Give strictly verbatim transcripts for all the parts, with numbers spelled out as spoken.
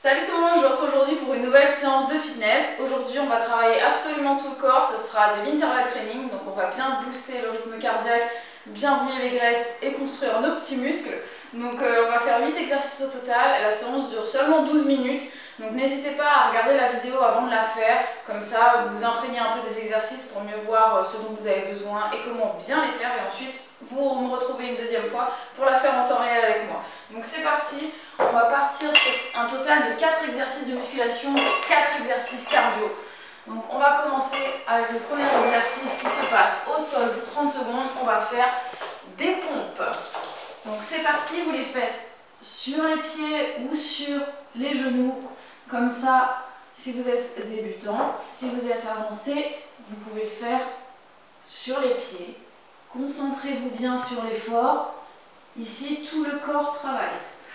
Salut tout le monde, je vous retrouve aujourd'hui pour une nouvelle séance de fitness. Aujourd'hui on va travailler absolument tout le corps, ce sera de l'intervalle training, donc on va bien booster le rythme cardiaque, bien brûler les graisses et construire nos petits muscles. Donc euh, on va faire huit exercices au total, la séance dure seulement douze minutes, donc n'hésitez pas à regarder la vidéo avant de la faire, comme ça vous vous imprégnez un peu des exercices pour mieux voir ce dont vous avez besoin et comment bien les faire, et ensuite vous me retrouvez une deuxième fois pour la faire en temps réel avec moi. Donc c'est parti, on va partir sur un total de quatre exercices de musculation, quatre exercices cardio. Donc on va commencer avec le premier exercice qui se passe au sol pour trente secondes, on va faire des pompes. Donc c'est parti, vous les faites sur les pieds ou sur les genoux, comme ça si vous êtes débutant. Si vous êtes avancé, vous pouvez le faire sur les pieds. Concentrez-vous bien sur l'effort. Ici, tout le corps travaille.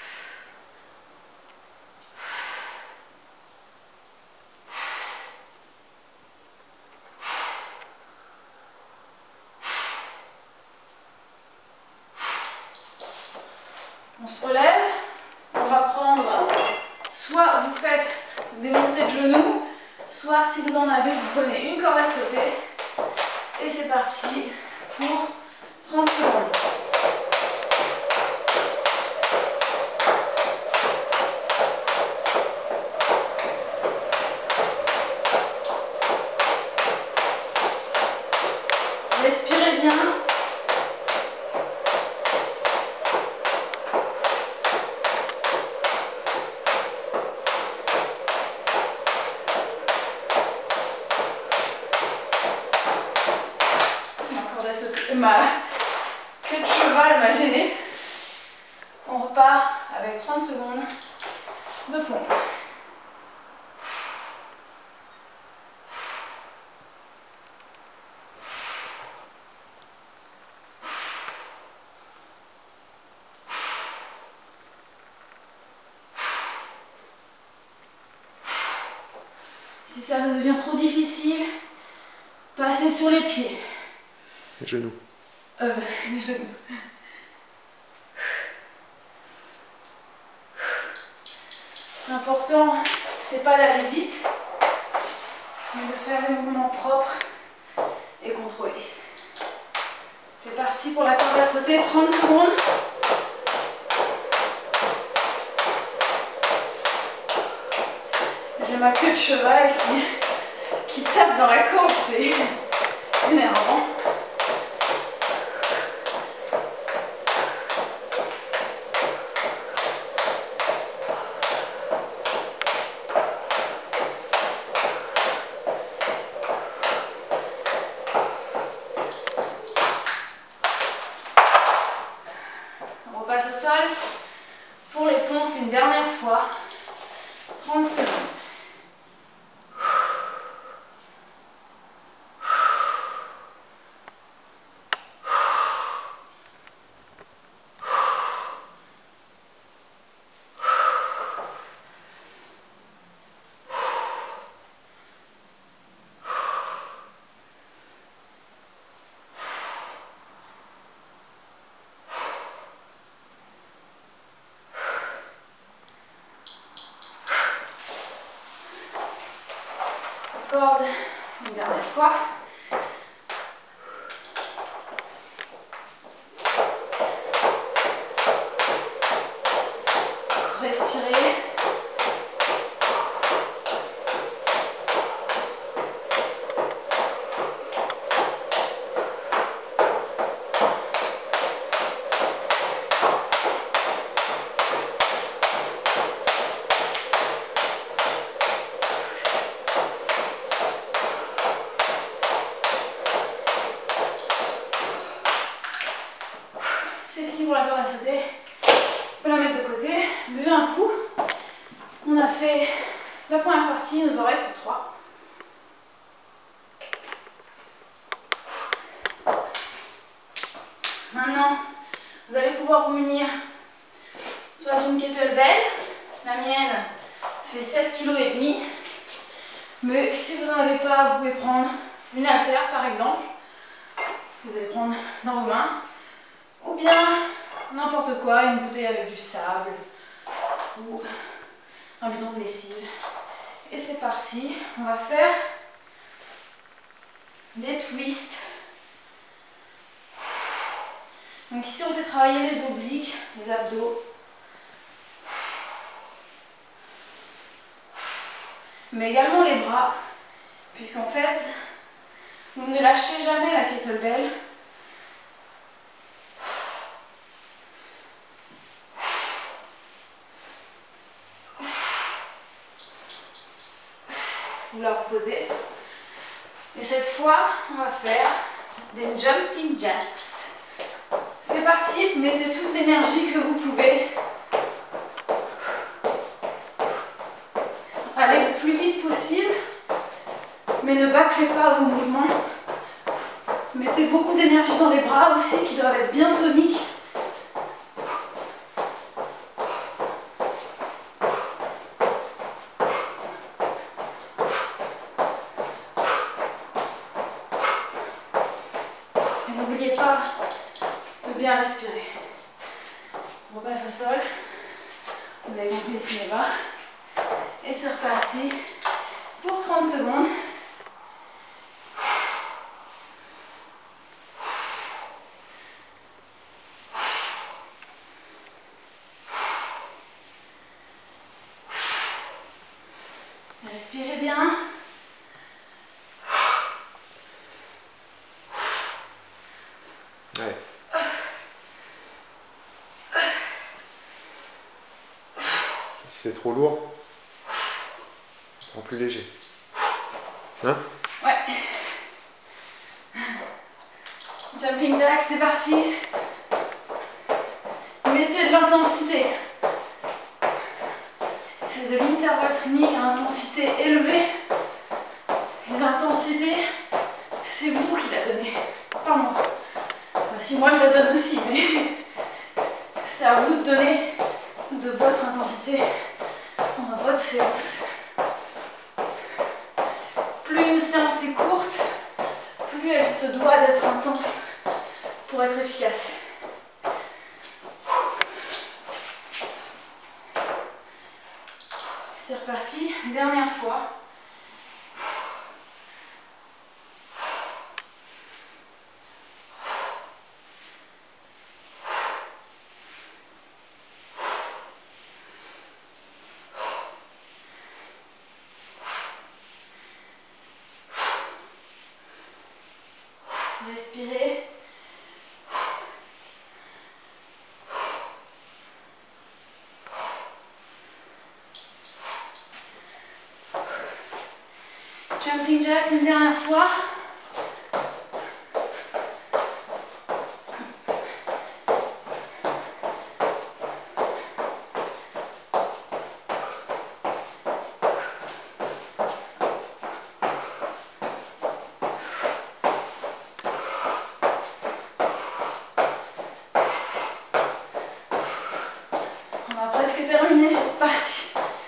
On se relève. On va prendre, soit vous faites des montées de genoux, soit si vous en avez, vous prenez une corde à sauter. Et c'est parti pour trente secondes. Respirez bien. Ma queue de cheval m'a gêné. On repart avec trente secondes de pompe. Si ça devient trop difficile, passez sur les pieds. Les genoux. Euh, les genoux. L'important, c'est pas d'aller vite, mais de faire des mouvements propres et contrôlés. C'est parti pour la corde à sauter, trente secondes. J'ai ma queue de cheval qui, qui tape dans la corde, c'est énervant. On repasse au sol pour les pompes une dernière fois, trente secondes. Corde une dernière fois. Respirez. C'est fini pour la corde à sauter. On peut la mettre de côté. Buvez un coup. On a fait la première partie, il nous en reste trois. Maintenant, vous allez pouvoir vous munir soit d'une kettlebell. La mienne fait sept virgule cinq kilos. Mais si vous n'en avez pas, vous pouvez prendre une haltère par exemple. Vous allez prendre dans vos mains. Ou bien n'importe quoi, une bouteille avec du sable ou un bidon de lessive. Et c'est parti, on va faire des twists. Donc ici on fait travailler les obliques, les abdos. Mais également les bras, puisqu'en fait, vous ne lâchez jamais la kettlebell. Vous la reposez. Et cette fois, on va faire des jumping jacks. C'est parti, mettez toute l'énergie que vous pouvez. Allez le plus vite possible, mais ne bâclez pas vos mouvements. Mettez beaucoup d'énergie dans les bras aussi, qui doivent être bien toniques. Et n'oubliez pas de bien respirer. On repasse au sol. Vous avez compris le cinéma. Et c'est reparti pour trente secondes. Respirez bien. Ouais. Si c'est trop lourd, prends plus léger. Hein? Ouais. Jumping jack, c'est parti. Mettez de l'intensité. C'est de l'intervalle training à intensité élevée. Et l'intensité, c'est vous qui la donnez, pas moi. Enfin, si moi je la donne aussi, mais c'est à vous de donner de votre intensité dans votre séance. Plus une séance est courte, plus elle se doit d'être intense pour être efficace. C'est reparti, dernière fois. Respirez. Jumping jacks une dernière fois. On va presque terminer cette partie.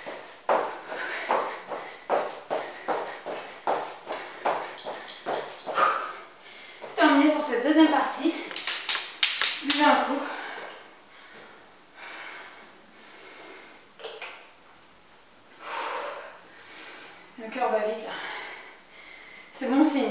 C'est terminé pour cette deuxième partie. Buvez un coup. Le cœur va vite là. C'est bon signe.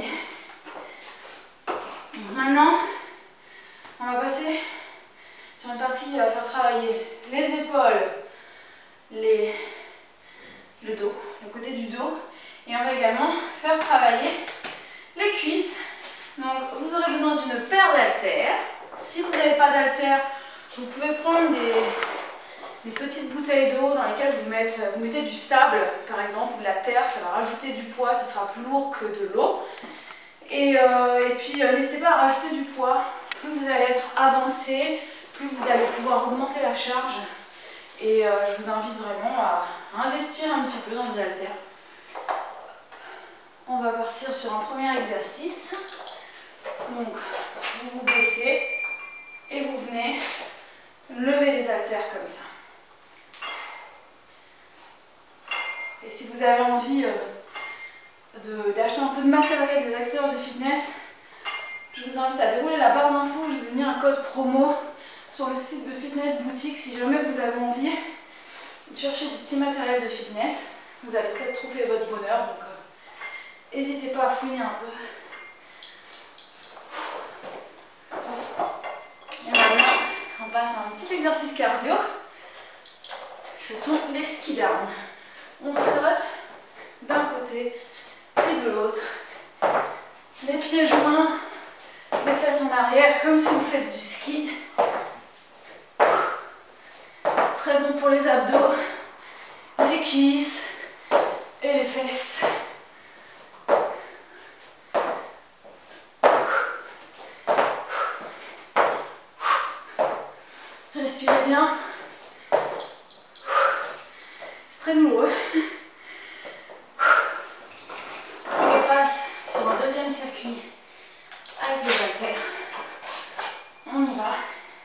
Maintenant, on va passer sur une partie qui va faire travailler les épaules, les, le dos, le côté du dos. Et on va également faire travailler les cuisses. Donc vous aurez besoin d'une paire d'haltères. Si vous n'avez pas d'haltères, vous pouvez prendre des, des petites bouteilles d'eau dans lesquelles vous mettez, vous mettez du sable par exemple, ou de la terre, ça va rajouter du poids, ce sera plus lourd que de l'eau. Et, euh, et puis euh, n'hésitez pas à rajouter du poids. Plus vous allez être avancé, plus vous allez pouvoir augmenter la charge. Et euh, je vous invite vraiment à investir un petit peu dans ces haltères. On va partir sur un premier exercice. Donc, vous vous baissez et vous venez lever les haltères comme ça. Et si vous avez envie euh, d'acheter un peu de matériel des acteurs de fitness, je vous invite à dérouler la barre d'infos. Je vous ai mis un code promo sur le site de Fitness Boutique si jamais vous avez envie cherchez du petit matériel de fitness. Vous allez peut-être trouver votre bonheur, donc n'hésitez euh, pas à fouiner un peu. Et maintenant, on passe à un petit exercice cardio. Ce sont les ski down. On saute d'un côté et de l'autre. Les pieds joints, les fesses en arrière, comme si vous faites du ski. C'est très bon pour les abdos, les cuisses et les fesses. Respirez bien. C'est très douloureux. On passe sur un deuxième circuit avec les haltères. On y va.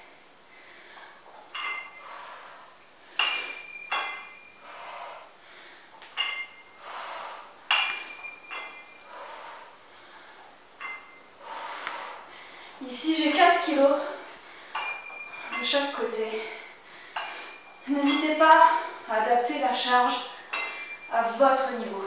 Ici, j'ai quatre kilos de chaque côté. N'hésitez pas à adapter la charge à votre niveau.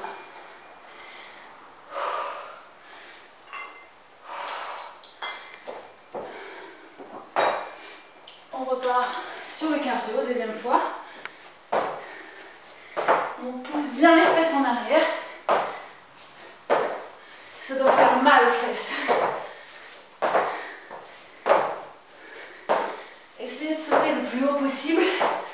On repart sur le cardio, deuxième fois. On pousse bien les fesses en arrière. Ça doit faire mal aux fesses. Essayez de sauter le plus haut possible.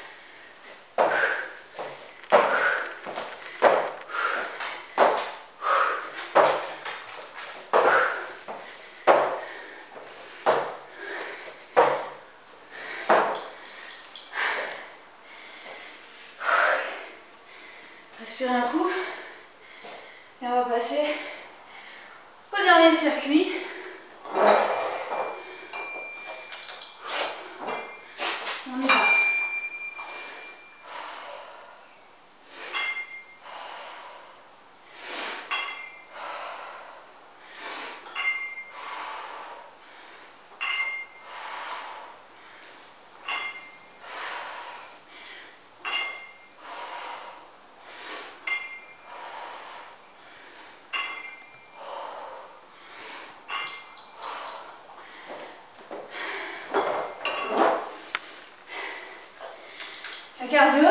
Respirez un coup. Et on va passer au dernier circuit. On y va. Le cardio.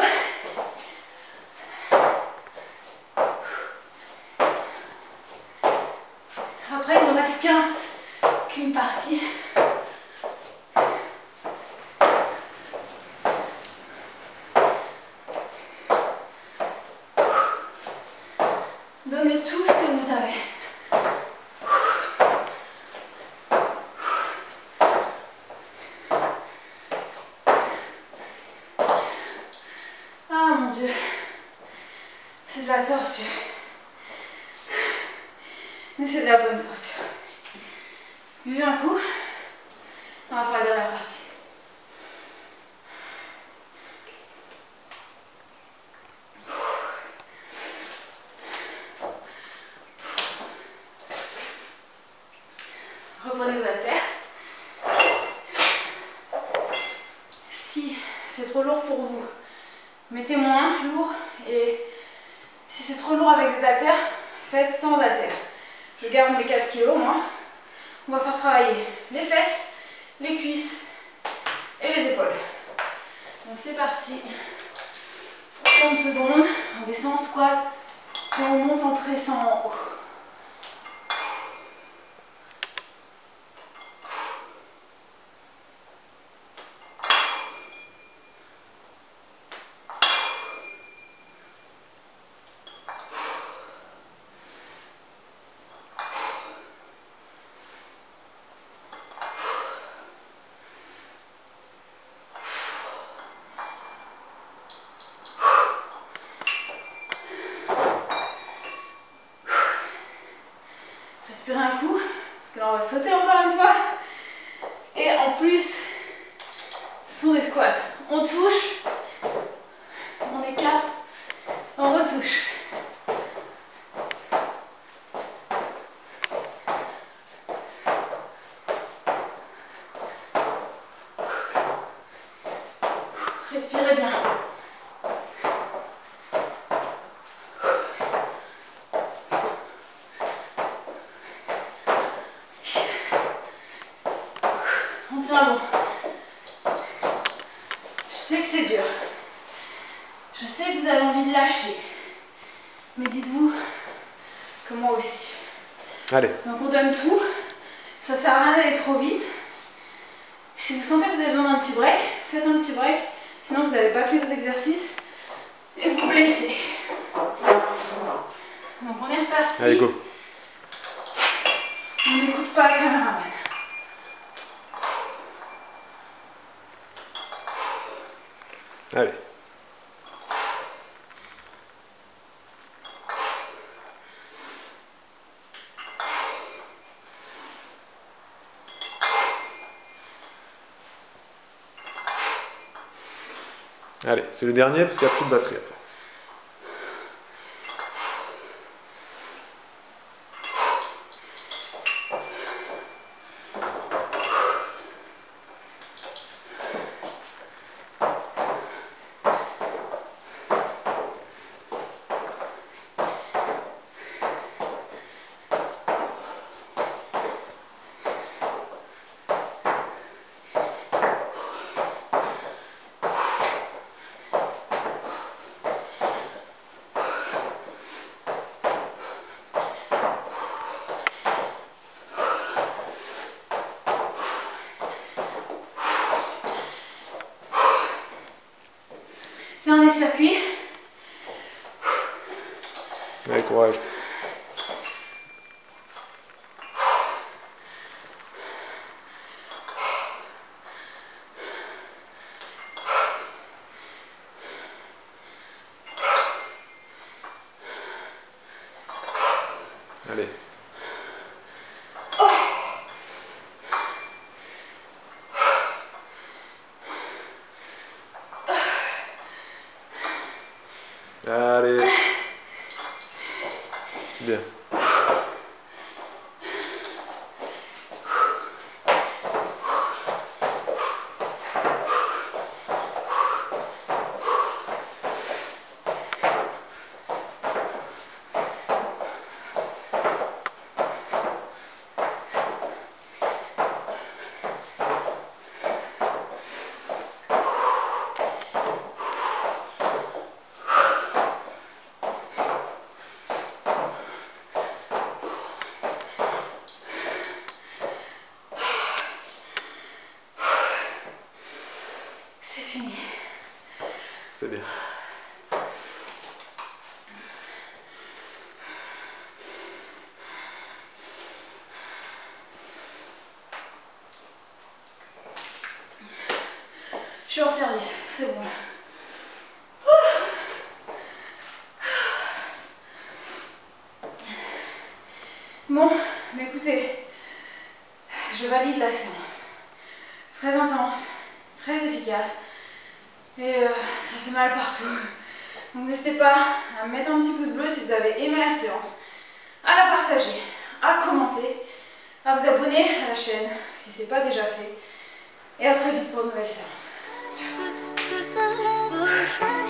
Après, il ne reste qu'un, qu'une partie. Donnez tout ce que vous avez. Ah mon Dieu, c'est de la torture. Mais c'est de la bonne torture. Buvez un coup, on va faire la dernière partie. Reprenez vos haltères. Si c'est trop lourd pour vous, mettez moins lourd, et si c'est trop lourd avec des haltères, faites sans haltères. Je garde mes quatre kilos, moi. On va faire travailler les fesses, les cuisses et les épaules. Donc c'est parti. trente secondes, on descend en squat et on monte en pressant en haut. Respirez un coup, parce que là on va sauter encore une fois. Et en plus, ce sont des squats. On touche, on écarte, on retouche. Respirez bien. bon. Je sais que c'est dur. Je sais que vous avez envie de lâcher. Mais dites-vous que moi aussi. Allez. Donc on donne tout. Ça sert à rien d'aller trop vite. Si vous sentez que vous avez besoin d'un petit break, faites un petit break. Sinon vous allez bâcler vos exercices et vous blesser. Donc on est reparti. Allez, go. On n'écoute pas le caméraman. Allez. Allez, c'est le dernier parce qu'il n'y a plus de batterie après. Dernier circuit. Allez, courage. Allez. Allez. C'est bien. C'est fini. C'est bien. Je suis en service, c'est bon là. Bon, mais écoutez, je valide la séance. Très intense, très efficace. Et euh, ça fait mal partout. Donc n'hésitez pas à mettre un petit pouce bleu si vous avez aimé la séance, à la partager, à commenter, à vous abonner à la chaîne si ce n'est pas déjà fait. Et à très vite pour une nouvelle séance. Ciao.